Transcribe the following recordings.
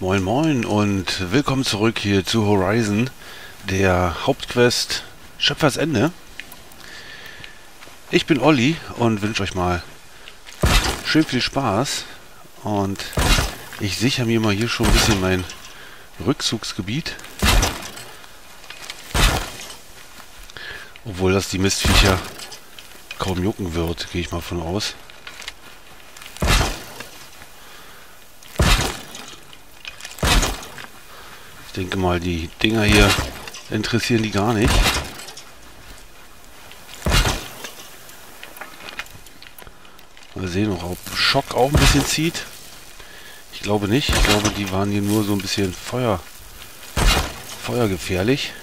Moin Moin und willkommen zurück hier zu Horizon, der Hauptquest Schöpfersende. Ich bin Olli und wünsche euch mal schön viel Spaß und ich sichere mir mal hier schon ein bisschen mein Rückzugsgebiet. Obwohl das die Mistviecher kaum jucken wird, gehe ich mal von aus. Ich denke mal, die Dinger hier interessieren die gar nicht. Mal sehen, ob Schock auch ein bisschen zieht. Ich glaube nicht. Ich glaube, die waren hier nur so ein bisschen feuergefährlich.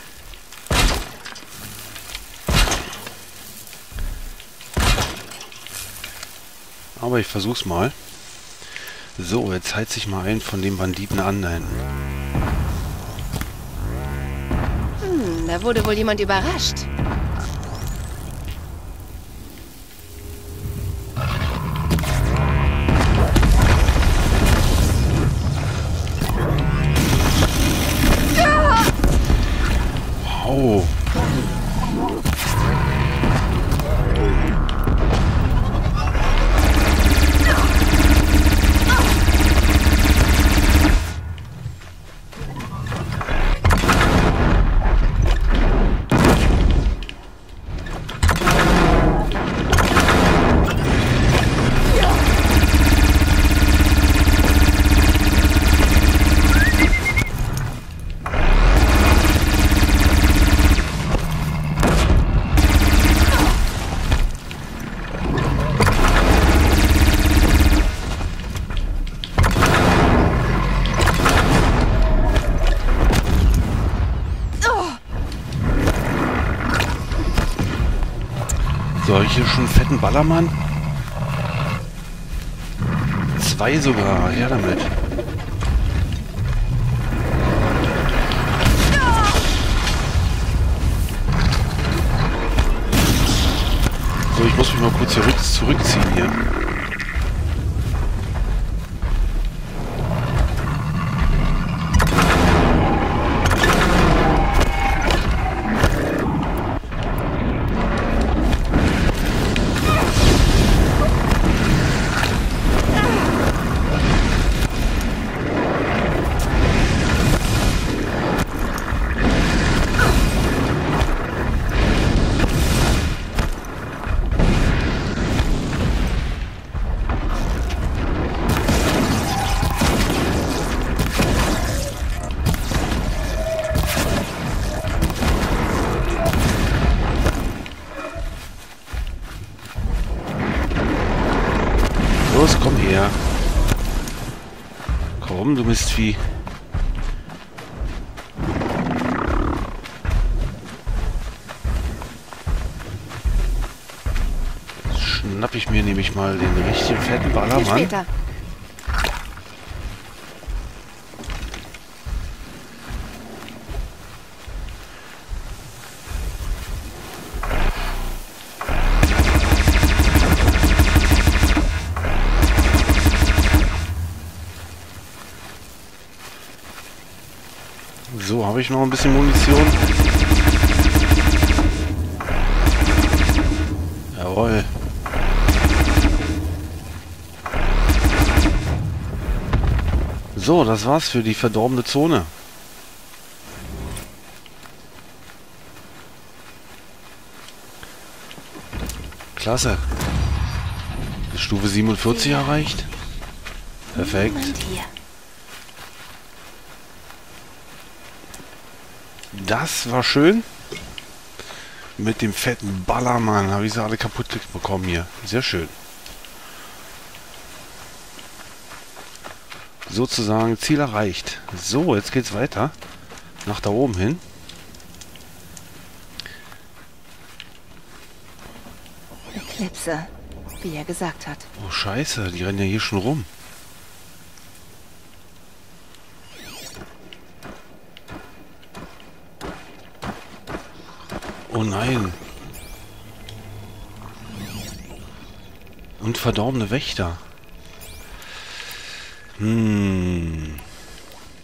Aber ich versuch's mal. So, jetzt heizt sich mal ein von den Banditen an. Da wurde wohl jemand überrascht. Wow. Solche schon fetten Ballermann? 2 sogar, her damit. So, ich muss mich mal kurz zurückziehen hier. Los, komm her. Komm, du Mistvieh. Schnapp ich mir nämlich mal den richtigen fetten Ballermann. Später. So, habe ich noch ein bisschen Munition? Jawohl. So, das war's für die verdorbene Zone. Klasse. Stufe 47 erreicht. Perfekt. Das war schön. Mit dem fetten Ballermann habe ich sie alle kaputt bekommen hier. Sehr schön. Sozusagen Ziel erreicht. So, jetzt geht's weiter. Nach da oben hin. Eclipse, wie er gesagt hat. Oh Scheiße, die rennen ja hier schon rum. Oh nein. Und verdorbene Wächter.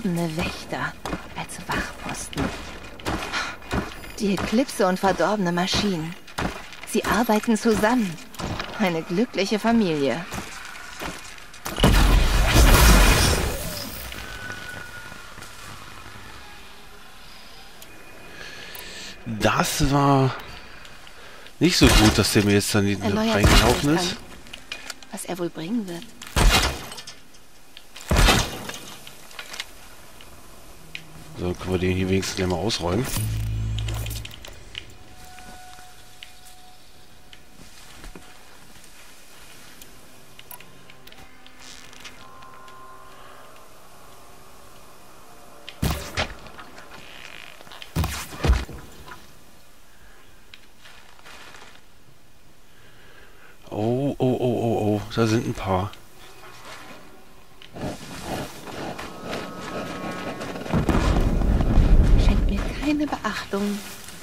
verdorbene Wächter als Wachposten. Die Eklipse und verdorbene Maschinen. Sie arbeiten zusammen. Eine glückliche Familie. Das war nicht so gut, dass der mir jetzt dann reingelaufen ist. Was er wohl bringen wird. So, können wir den hier wenigstens gleich mal ausräumen. Oh, da sind ein paar. Schenkt mir keine Beachtung.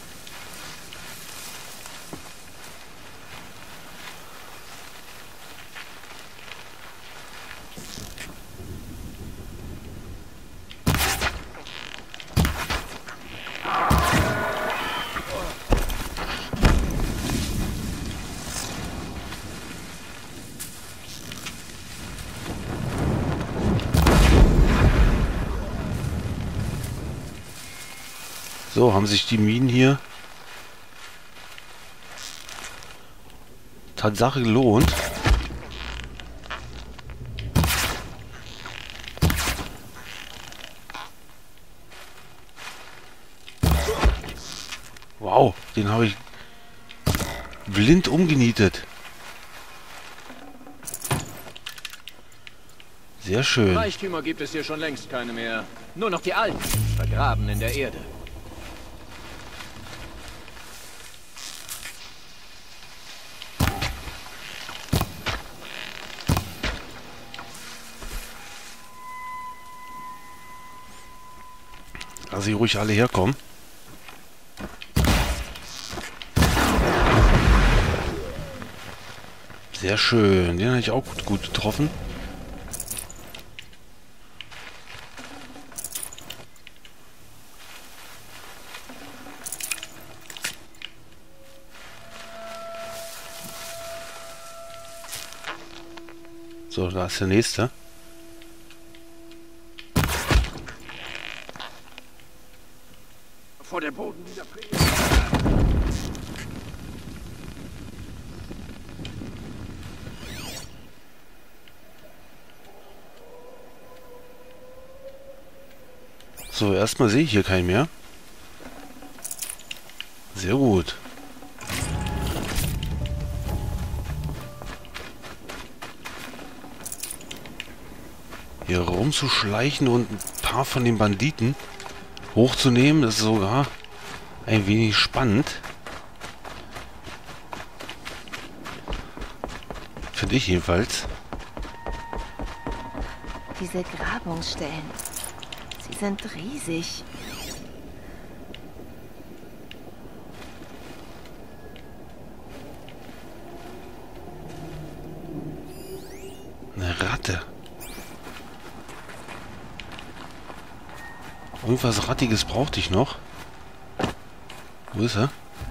So, haben sich die Minen hier Tatsache gelohnt. Wow, den habe ich blind umgenietet. Sehr schön. Reichtümer gibt es hier schon längst keine mehr. Nur noch die alten, vergraben in der Erde. Lass sie ruhig alle herkommen. Sehr schön. Den habe ich auch gut getroffen. So, da ist der nächste. Vor der Boden dieser Prärie. So, erstmal sehe ich hier keinen mehr. Sehr gut. Hier rumzuschleichen und ein paar von den Banditen hochzunehmen, das ist sogar ein wenig spannend. Finde ich jedenfalls. Diese Grabungsstellen. Sie sind riesig. Eine Ratte. Irgendwas Rattiges brauchte ich noch. Wo ist er?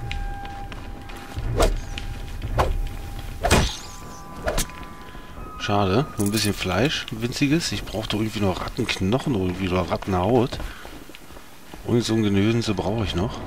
Schade, nur ein bisschen Fleisch, winziges. Ich brauchte irgendwie noch Rattenknochen irgendwie oder Rattenhaut. Und so ein Genöse brauche ich noch.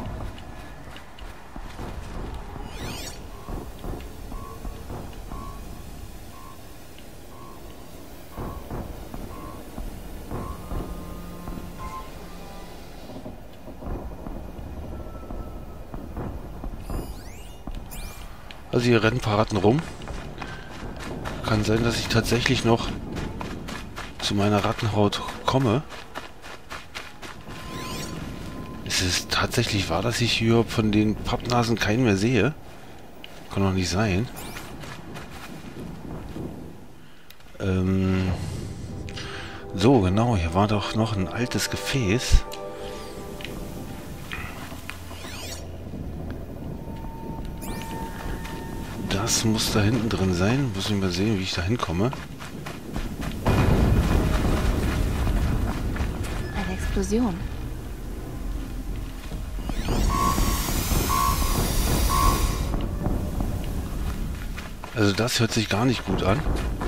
Also hier rennen ein paar Ratten rum. Kann sein, dass ich tatsächlich noch zu meiner Rattenhaut komme. Ist es tatsächlich wahr, dass ich hier von den Pappnasen keinen mehr sehe? Kann doch nicht sein. So, genau, hier war doch noch ein altes Gefäß. Das muss da hinten drin sein. Muss ich mal sehen, wie ich da hinkomme. Explosion. Also das hört sich gar nicht gut an.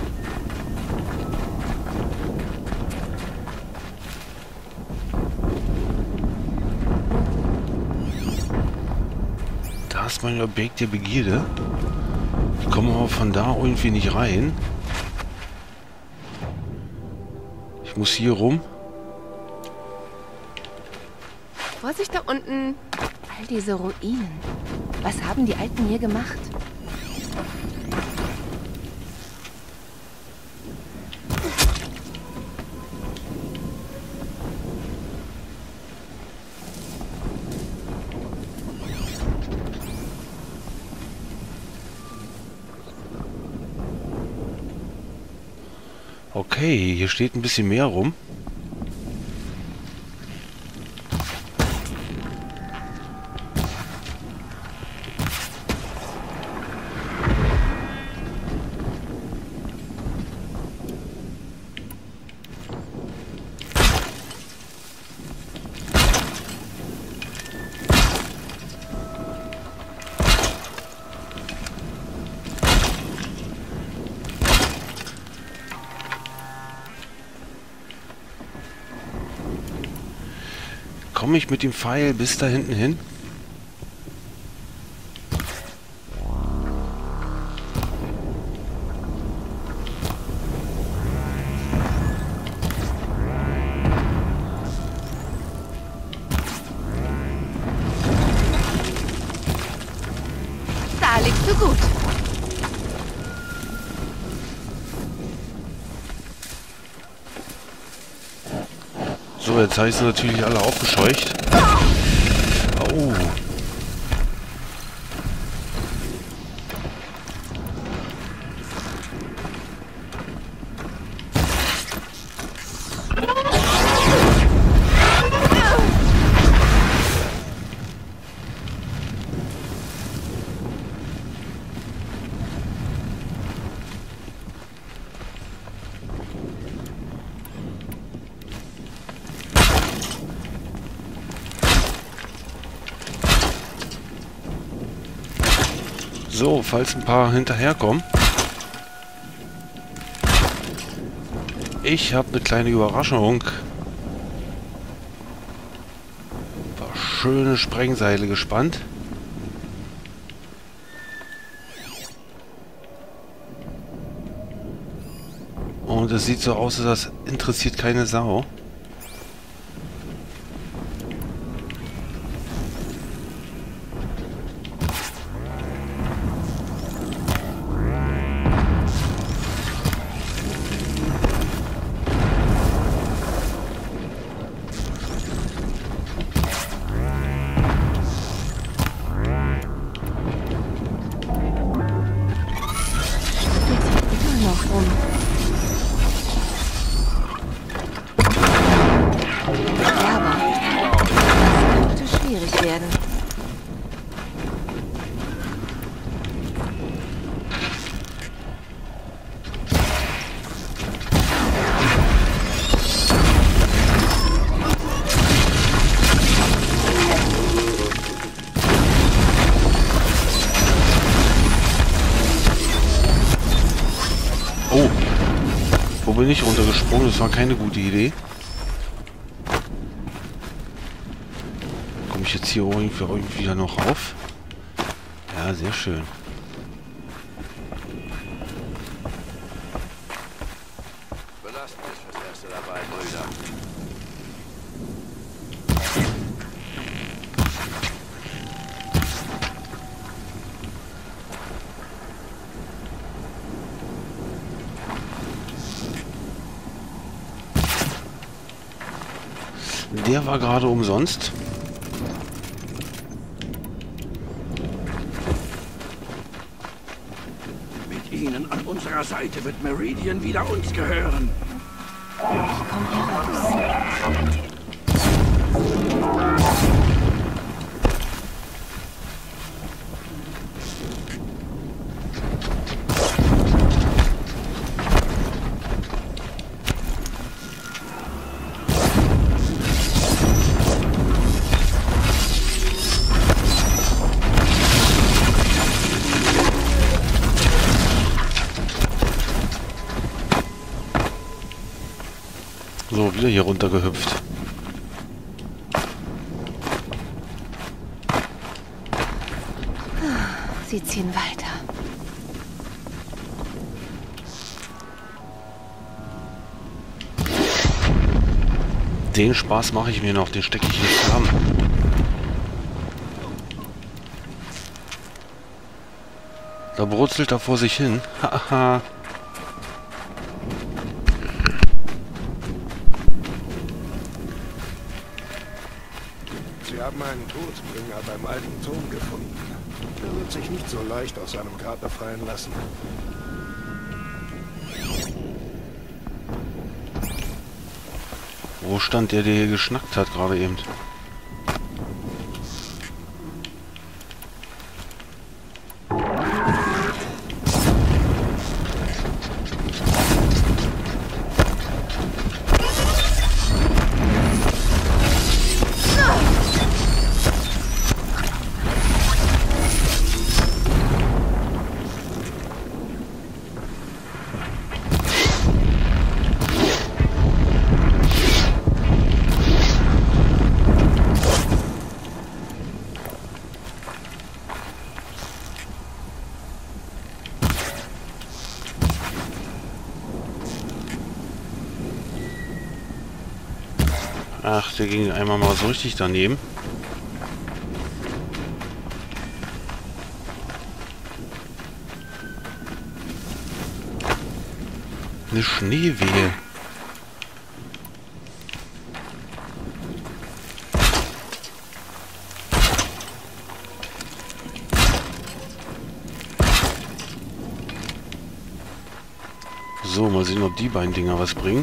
Da ist mein Objekt der Begierde. Ich komme aber von da irgendwie nicht rein. Ich muss hier rum. Vorsicht da unten. All diese Ruinen. Was haben die Alten hier gemacht? Okay, hier steht ein bisschen mehr rum. Komme ich mit dem Pfeil bis da hinten hin? Da liegst du gut. So, jetzt habe ich sie natürlich alle aufgescheucht. Oh. So, falls ein paar hinterherkommen. Ich habe eine kleine Überraschung. Ein paar schöne Sprengseile gespannt. Und es sieht so aus, als das interessiert keine Sau. Immer noch rum. Ja, aber das könnte schwierig werden. Oh, wo bin ich runtergesprungen? Das war keine gute Idee. Komme ich jetzt hier irgendwie wieder noch rauf? Ja, sehr schön. Belastend ist fürs Erste dabei, Brüder. Der war gerade umsonst. Mit ihnen an unserer Seite wird Meridian wieder uns gehören. Ich komme hier raus. So, wieder hier runter gehüpft. Sie ziehen weiter. Den Spaß mache ich mir noch, den stecke ich nicht an. Da brutzelt er vor sich hin. Haha. Sie haben einen Todbringer beim alten Turm gefunden. Er wird sich nicht so leicht aus seinem Grab befreien lassen. Wo stand der hier geschnackt hat gerade eben? Ach, der ging einmal mal so richtig daneben. Eine Schneewehe. So, mal sehen, ob die beiden Dinger was bringen.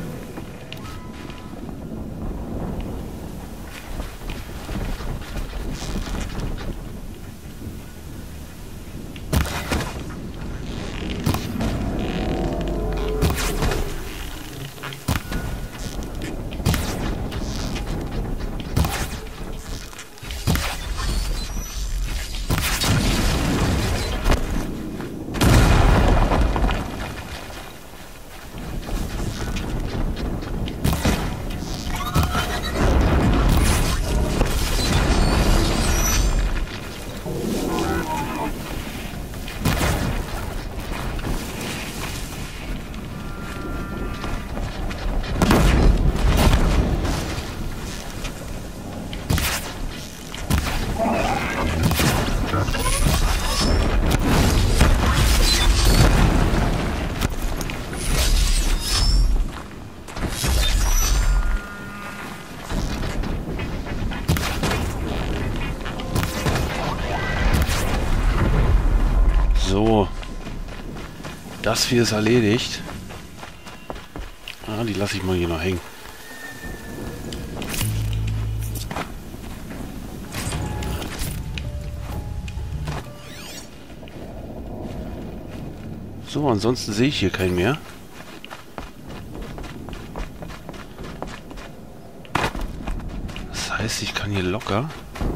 So, das hier ist erledigt. Ah, die lasse ich mal hier noch hängen. So, ansonsten sehe ich hier keinen mehr. Das heißt, ich kann hier locker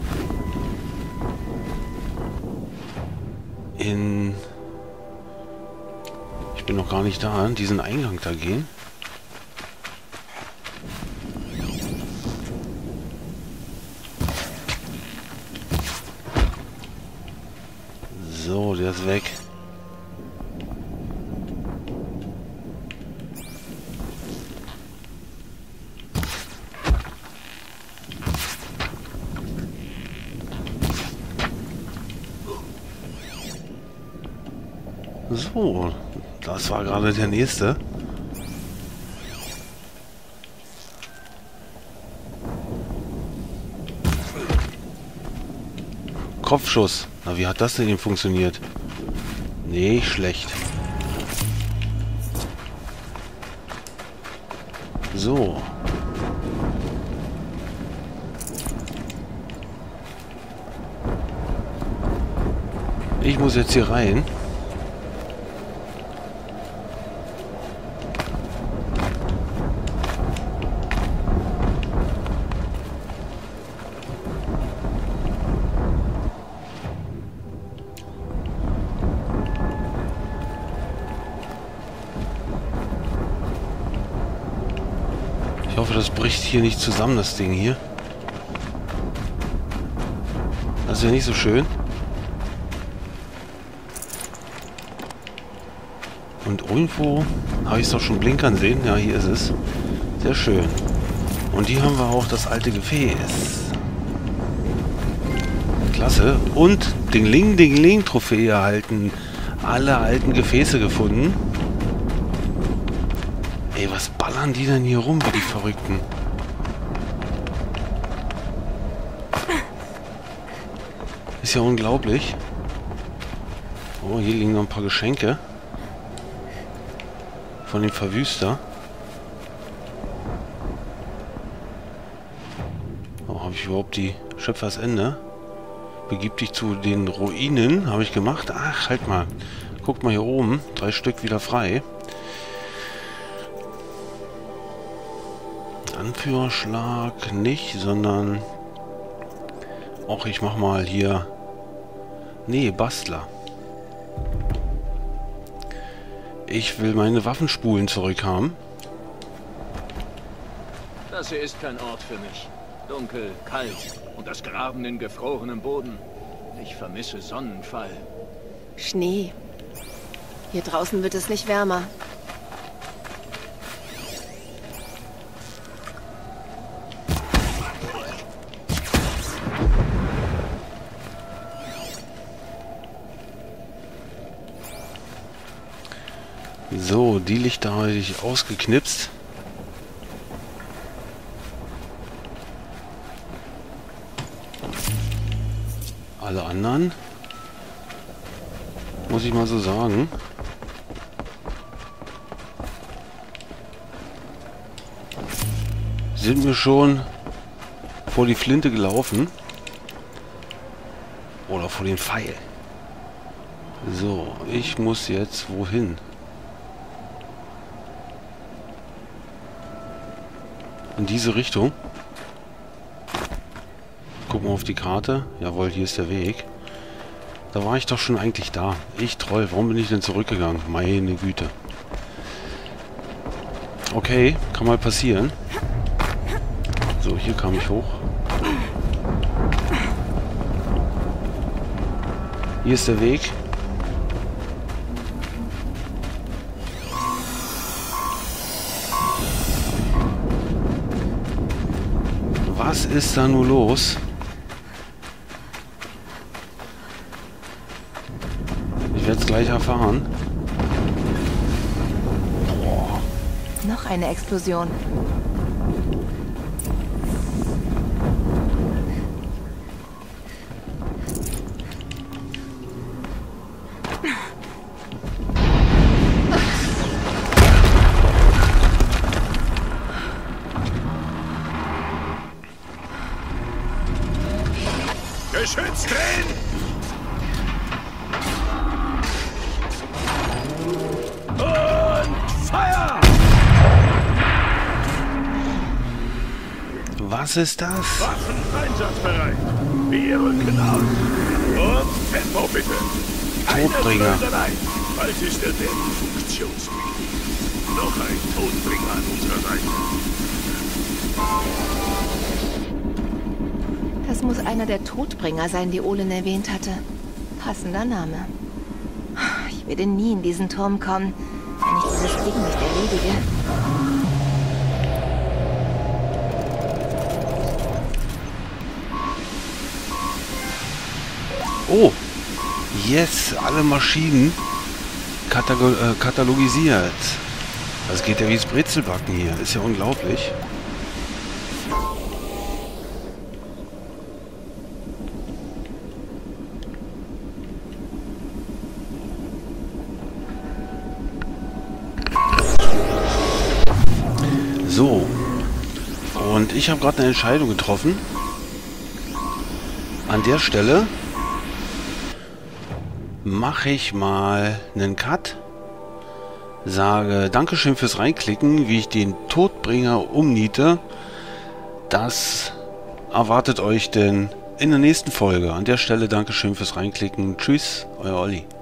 in... Ich bin noch gar nicht da, in diesen Eingang da gehen. So, der ist weg. So, das war gerade der nächste. Kopfschuss. Na, wie hat das denn eben funktioniert? Nee, schlecht. So. Ich muss jetzt hier rein. Ich hoffe, das bricht hier nicht zusammen, das Ding hier. Das ist ja nicht so schön. Und irgendwo habe ich es doch schon blinkern sehen. Ja, hier ist es. Sehr schön. Und hier haben wir auch das alte Gefäß. Klasse. Und Ding-Ling-Ding-Ling-Trophäe erhalten. Alle alten Gefäße gefunden. Ey, was ballern die denn hier rum, wie die Verrückten? Ist ja unglaublich. Oh, hier liegen noch ein paar Geschenke. Von dem Verwüster. Oh, habe ich überhaupt die Schöpfersende? Begib dich zu den Ruinen. Habe ich gemacht. Ach, halt mal. Guckt mal hier oben. 3 Stück wieder frei. Anführerschlag nicht, sondern... Och, ich mach mal hier... Nee, Bastler. Ich will meine Waffenspulen zurückhaben. Das hier ist kein Ort für mich. Dunkel, kalt und das Graben in gefrorenem Boden. Ich vermisse Sonnenfall. Schnee. Hier draußen wird es nicht wärmer. So, die Lichter habe ich ausgeknipst. Alle anderen, muss ich mal so sagen, sind mir schon vor die Flinte gelaufen. Oder vor den Pfeil. So, ich muss jetzt wohin? In diese Richtung. Gucken wir auf die Karte. Jawohl, hier ist der Weg. Da war ich doch schon eigentlich da. Ich Troll, warum bin ich denn zurückgegangen? Meine Güte. Okay, kann mal passieren. So, hier kam ich hoch. Hier ist der Weg. Was ist da nur los? Ich werde es gleich erfahren. Boah. Noch eine Explosion. Geschütz drehen! Und Feuer! Was ist das? Waffen einsatzbereit. Wir rücken aus. Und Tempo bitte. Todbringer. Bald ist der Dämon funktionsfähig. Noch ein Todbringer an unserer Seite. Das muss einer der Todbringer sein, die Olin erwähnt hatte. Passender Name. Ich werde nie in diesen Turm kommen, wenn ich dieses Ding nicht erledige. Oh, yes, alle Maschinen katalogisiert. Das geht ja wie das Brezelbacken hier. Ist ja unglaublich. So. Und ich habe gerade eine Entscheidung getroffen. An der Stelle mache ich mal einen Cut. Sage Dankeschön fürs Reinklicken, wie ich den Todbringer umniete. Das erwartet euch denn in der nächsten Folge. An der Stelle Dankeschön fürs Reinklicken. Tschüss, euer Olli.